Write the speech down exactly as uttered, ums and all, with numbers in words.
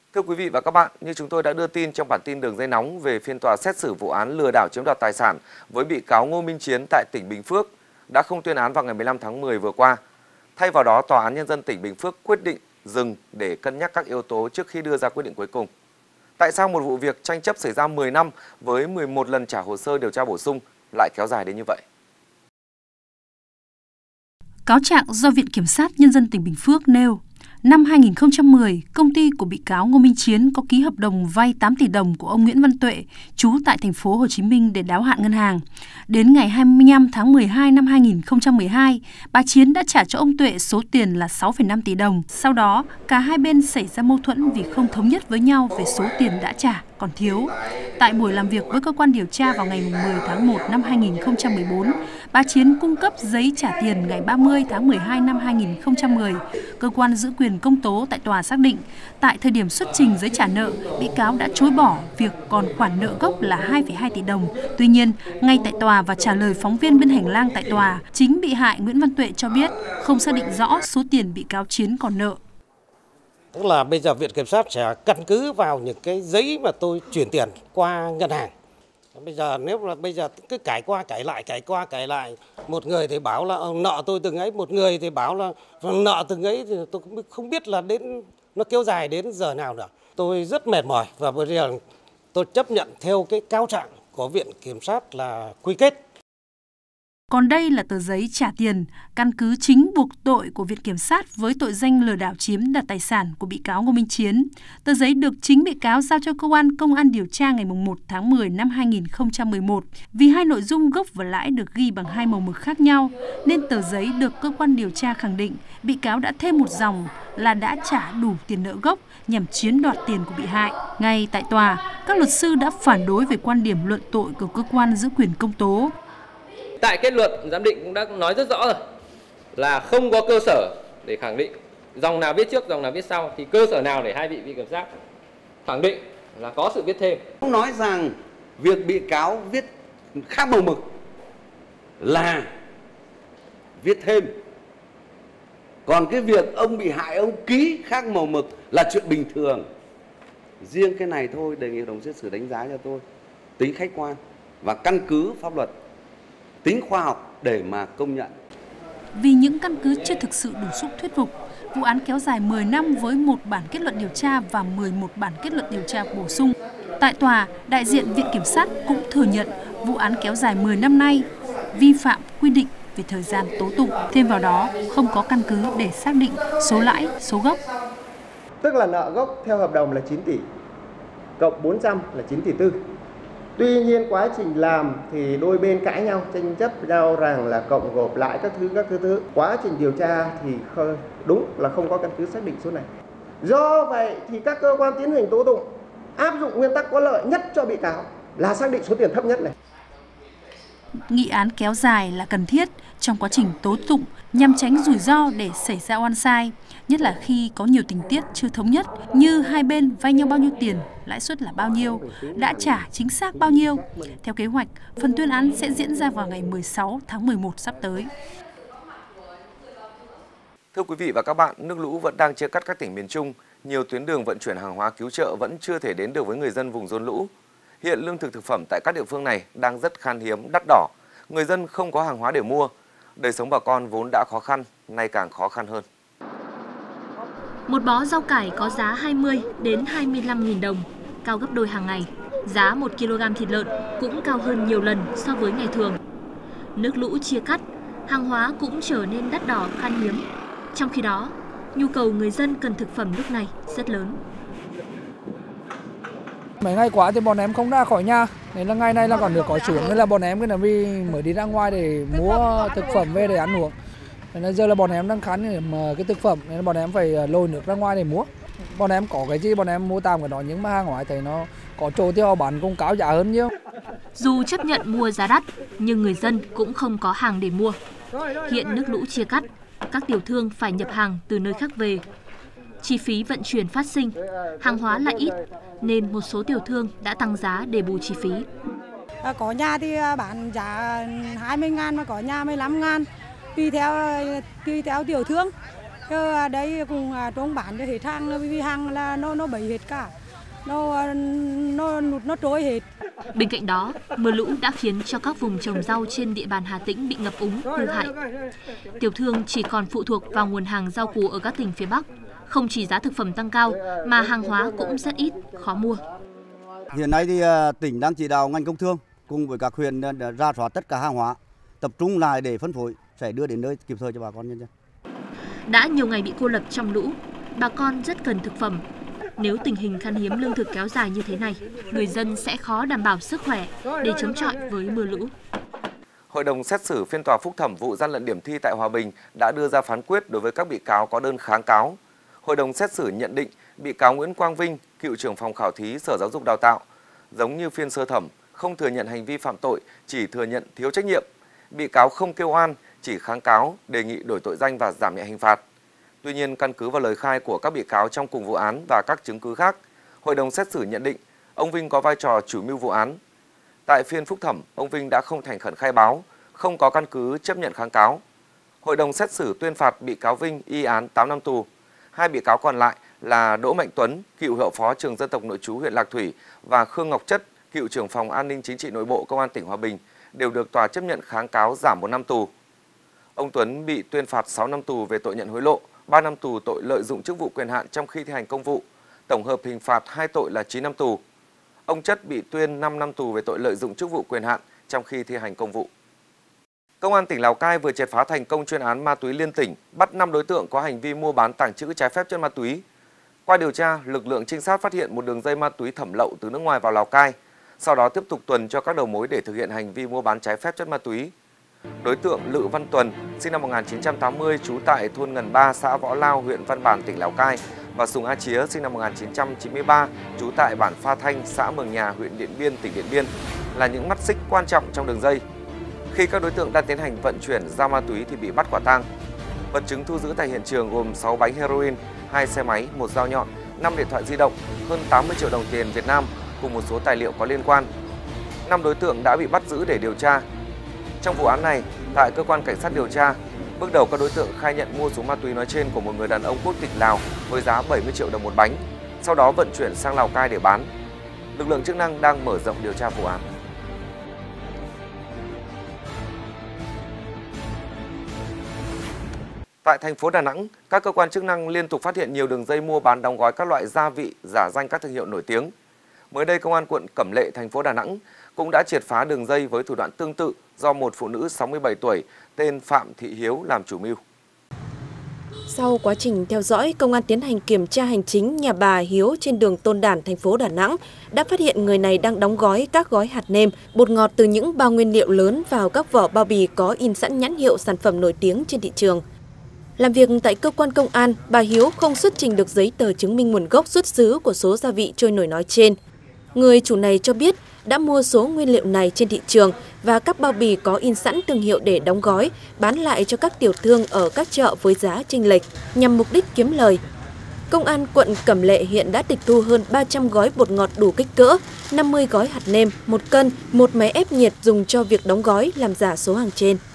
Thưa quý vị và các bạn, như chúng tôi đã đưa tin trong bản tin đường dây nóng về phiên tòa xét xử vụ án lừa đảo chiếm đoạt tài sản với bị cáo Ngô Minh Chiến tại tỉnh Bình Phước đã không tuyên án vào ngày mười lăm tháng mười vừa qua. Thay vào đó, Tòa án Nhân dân tỉnh Bình Phước quyết định dừng để cân nhắc các yếu tố trước khi đưa ra quyết định cuối cùng. Tại sao một vụ việc tranh chấp xảy ra mười năm với mười một lần trả hồ sơ điều tra bổ sung lại kéo dài đến như vậy? Cáo trạng do Viện Kiểm sát Nhân dân tỉnh Bình Phước nêu, năm hai nghìn không trăm mười, công ty của bị cáo Ngô Minh Chiến có ký hợp đồng vay tám tỷ đồng của ông Nguyễn Văn Tuệ, trú tại thành phố Hồ Chí Minh để đáo hạn ngân hàng. Đến ngày hai mươi lăm tháng mười hai năm hai nghìn không trăm mười hai, bà Chiến đã trả cho ông Tuệ số tiền là sáu phẩy năm tỷ đồng. Sau đó, cả hai bên xảy ra mâu thuẫn vì không thống nhất với nhau về số tiền đã trả còn thiếu. Tại buổi làm việc với cơ quan điều tra vào ngày mười tháng một năm hai nghìn không trăm mười bốn, bà Chiến cung cấp giấy trả tiền ngày ba mươi tháng mười hai năm hai nghìn không trăm mười. Cơ quan giữ quyền công tố tại tòa xác định, tại thời điểm xuất trình giấy trả nợ, bị cáo đã chối bỏ việc còn khoản nợ gốc là hai phẩy hai tỷ đồng. Tuy nhiên, ngay tại tòa và trả lời phóng viên bên hành lang tại tòa, chính bị hại Nguyễn Văn Tuệ cho biết không xác định rõ số tiền bị cáo Chiến còn nợ. Tức là bây giờ Viện Kiểm sát sẽ căn cứ vào những cái giấy mà tôi chuyển tiền qua ngân hàng. Bây giờ nếu là bây giờ cứ cải qua cải lại, cải qua cải lại, một người thì bảo là nợ tôi từng ấy, một người thì bảo là nợ từng ấy, thì tôi cũng không biết là đến nó kéo dài đến giờ nào nữa. Tôi rất mệt mỏi và bây giờ tôi chấp nhận theo cái cáo trạng của Viện Kiểm sát là quy kết. Còn đây là tờ giấy trả tiền, căn cứ chính buộc tội của Viện Kiểm sát với tội danh lừa đảo chiếm đoạt tài sản của bị cáo Ngô Minh Chiến. Tờ giấy được chính bị cáo giao cho cơ quan công an điều tra ngày một tháng mười năm hai nghìn không trăm mười một. Vì hai nội dung gốc và lãi được ghi bằng hai màu mực khác nhau, nên tờ giấy được cơ quan điều tra khẳng định bị cáo đã thêm một dòng là đã trả đủ tiền nợ gốc nhằm chiếm đoạt tiền của bị hại. Ngay tại tòa, các luật sư đã phản đối về quan điểm luận tội của cơ quan giữ quyền công tố. Tại kết luận, giám định cũng đã nói rất rõ rồi là không có cơ sở để khẳng định dòng nào viết trước, dòng nào viết sau, thì cơ sở nào để hai vị vị kiểm sát khẳng định là có sự viết thêm. Ông nói rằng việc bị cáo viết khác màu mực là viết thêm. Còn cái việc ông bị hại ông ký khác màu mực là chuyện bình thường. Riêng cái này thôi, đề nghị hội đồng xét xử đánh giá cho tôi tính khách quan và căn cứ pháp luật, tính khoa học để mà công nhận. Vì những căn cứ chưa thực sự đủ sức thuyết phục, vụ án kéo dài mười năm với một bản kết luận điều tra và mười một bản kết luận điều tra bổ sung. Tại tòa, đại diện Viện Kiểm sát cũng thừa nhận vụ án kéo dài mười năm nay vi phạm quy định về thời gian tố tụng. Thêm vào đó, không có căn cứ để xác định số lãi, số gốc. Tức là nợ gốc theo hợp đồng là chín tỷ, cộng bốn trăm là chín tỷ tư. Tuy nhiên quá trình làm thì đôi bên cãi nhau, tranh chấp nhau rằng là cộng gộp lại các thứ các thứ thứ. Quá trình điều tra thì không, đúng là không có căn cứ xác định số này. Do vậy thì các cơ quan tiến hành tố tụng áp dụng nguyên tắc có lợi nhất cho bị cáo là xác định số tiền thấp nhất này. Nghị án kéo dài là cần thiết trong quá trình tố tụng nhằm tránh rủi ro để xảy ra oan sai, nhất là khi có nhiều tình tiết chưa thống nhất như hai bên vay nhau bao nhiêu tiền, lãi suất là bao nhiêu, đã trả chính xác bao nhiêu. Theo kế hoạch, phần tuyên án sẽ diễn ra vào ngày mười sáu tháng mười một sắp tới. Thưa quý vị và các bạn, nước lũ vẫn đang chia cắt các tỉnh miền Trung, nhiều tuyến đường vận chuyển hàng hóa cứu trợ vẫn chưa thể đến được với người dân vùng rốn lũ. Hiện lương thực thực phẩm tại các địa phương này đang rất khan hiếm, đắt đỏ, người dân không có hàng hóa để mua. Đời sống bà con vốn đã khó khăn, nay càng khó khăn hơn. Một bó rau cải có giá hai mươi đến hai mươi lăm nghìn đồng, cao gấp đôi hàng ngày. Giá một ki lô gam thịt lợn cũng cao hơn nhiều lần so với ngày thường. Nước lũ chia cắt, hàng hóa cũng trở nên đắt đỏ, khan hiếm. Trong khi đó, nhu cầu người dân cần thực phẩm lúc này rất lớn. Mấy ngày qua thì bọn em không ra khỏi nhà, nên là ngày nay là còn được có xuống, nên là bọn em cái là vì mới đi ra ngoài để mua thực phẩm về để ăn uống. Nên là giờ là bọn em đang khán để mà cái thực phẩm, nên là bọn em phải lôi nước ra ngoài để mua. Bọn em có cái gì bọn em mua tạm cái đó, nhưng mà hàng ngoài thấy nó có chỗ thì họ bán cũng cao giá hơn nhiều. Dù chấp nhận mua giá đắt, nhưng người dân cũng không có hàng để mua. Hiện nước lũ chia cắt, các tiểu thương phải nhập hàng từ nơi khác về. Chi phí vận chuyển phát sinh, hàng hóa lại ít, nên một số tiểu thương đã tăng giá để bù chi phí. Có nhà thì bán giá hai mươi ngàn, mà có nhà mười lăm ngàn, tùy theo, tùy theo tiểu thương. Chứ đấy cùng trong bản thì hết hàng vì hàng là nó nó bị hết cả. Nó nó lụt nó trôi hết. Bên cạnh đó, mưa lũ đã khiến cho các vùng trồng rau trên địa bàn Hà Tĩnh bị ngập úng, hư hại. Tiểu thương chỉ còn phụ thuộc vào nguồn hàng rau củ ở các tỉnh phía Bắc. Không chỉ giá thực phẩm tăng cao mà hàng hóa cũng rất ít, khó mua. Hiện nay thì tỉnh đang chỉ đạo ngành công thương cùng với các huyện rà soát tất cả hàng hóa, tập trung lại để phân phối, sẽ đưa đến nơi kịp thời cho bà con nhân dân. Đã nhiều ngày bị cô lập trong lũ, bà con rất cần thực phẩm. Nếu tình hình khan hiếm lương thực kéo dài như thế này, người dân sẽ khó đảm bảo sức khỏe để chống chọi với mưa lũ. Hội đồng xét xử phiên tòa phúc thẩm vụ gian lận điểm thi tại Hòa Bình đã đưa ra phán quyết đối với các bị cáo có đơn kháng cáo. Hội đồng xét xử nhận định bị cáo Nguyễn Quang Vinh, cựu trưởng phòng khảo thí Sở Giáo dục Đào tạo, giống như phiên sơ thẩm, không thừa nhận hành vi phạm tội, chỉ thừa nhận thiếu trách nhiệm. Bị cáo không kêu oan, chỉ kháng cáo, đề nghị đổi tội danh và giảm nhẹ hình phạt. Tuy nhiên, căn cứ vào lời khai của các bị cáo trong cùng vụ án và các chứng cứ khác, Hội đồng xét xử nhận định ông Vinh có vai trò chủ mưu vụ án. Tại phiên phúc thẩm, ông Vinh đã không thành khẩn khai báo, không có căn cứ chấp nhận kháng cáo. Hội đồng xét xử tuyên phạt bị cáo Vinh y án tám năm tù. Hai bị cáo còn lại là Đỗ Mạnh Tuấn, cựu hiệu phó trường dân tộc nội trú huyện Lạc Thủy và Khương Ngọc Chất, cựu trưởng phòng an ninh chính trị nội bộ Công an tỉnh Hòa Bình đều được tòa chấp nhận kháng cáo giảm một năm tù. Ông Tuấn bị tuyên phạt sáu năm tù về tội nhận hối lộ, ba năm tù tội lợi dụng chức vụ quyền hạn trong khi thi hành công vụ, tổng hợp hình phạt hai tội là chín năm tù. Ông Chất bị tuyên năm năm tù về tội lợi dụng chức vụ quyền hạn trong khi thi hành công vụ. Công an tỉnh Lào Cai vừa triệt phá thành công chuyên án ma túy liên tỉnh, bắt năm đối tượng có hành vi mua bán tàng trữ trái phép chất ma túy. Qua điều tra, lực lượng trinh sát phát hiện một đường dây ma túy thẩm lậu từ nước ngoài vào Lào Cai, sau đó tiếp tục tuần cho các đầu mối để thực hiện hành vi mua bán trái phép chất ma túy. Đối tượng Lự Văn Tuần, sinh năm một nghìn chín trăm tám mươi, trú tại thôn Ngần Ba, xã Võ Lao, huyện Văn Bản, tỉnh Lào Cai, và Sùng A Chía, sinh năm một nghìn chín trăm chín mươi ba, trú tại bản Pha Thanh, xã Mường Nhà, huyện Điện Biên, tỉnh Điện Biên, là những mắt xích quan trọng trong đường dây. Khi các đối tượng đang tiến hành vận chuyển giao ma túy thì bị bắt quả tang. Vật chứng thu giữ tại hiện trường gồm sáu bánh heroin, hai xe máy, một dao nhọn, năm điện thoại di động, hơn tám mươi triệu đồng tiền Việt Nam cùng một số tài liệu có liên quan. năm đối tượng đã bị bắt giữ để điều tra. Trong vụ án này, tại cơ quan cảnh sát điều tra, bước đầu các đối tượng khai nhận mua số ma túy nói trên của một người đàn ông quốc tịch Lào với giá bảy mươi triệu đồng một bánh, sau đó vận chuyển sang Lào Cai để bán. Lực lượng chức năng đang mở rộng điều tra vụ án. Tại thành phố Đà Nẵng, các cơ quan chức năng liên tục phát hiện nhiều đường dây mua bán đóng gói các loại gia vị giả danh các thương hiệu nổi tiếng. Mới đây, Công an quận Cẩm Lệ, thành phố Đà Nẵng cũng đã triệt phá đường dây với thủ đoạn tương tự do một phụ nữ sáu mươi bảy tuổi tên Phạm Thị Hiếu làm chủ mưu. Sau quá trình theo dõi, công an tiến hành kiểm tra hành chính nhà bà Hiếu trên đường Tôn Đản, thành phố Đà Nẵng đã phát hiện người này đang đóng gói các gói hạt nêm, bột ngọt từ những bao nguyên liệu lớn vào các vỏ bao bì có in sẵn nhãn hiệu sản phẩm nổi tiếng trên thị trường. Làm việc tại cơ quan công an, bà Hiếu không xuất trình được giấy tờ chứng minh nguồn gốc xuất xứ của số gia vị trôi nổi nói trên. Người chủ này cho biết đã mua số nguyên liệu này trên thị trường và các bao bì có in sẵn thương hiệu để đóng gói, bán lại cho các tiểu thương ở các chợ với giá chênh lệch nhằm mục đích kiếm lời. Công an quận Cẩm Lệ hiện đã tịch thu hơn ba trăm gói bột ngọt đủ kích cỡ, năm mươi gói hạt nêm, một cân, một máy ép nhiệt dùng cho việc đóng gói làm giả số hàng trên.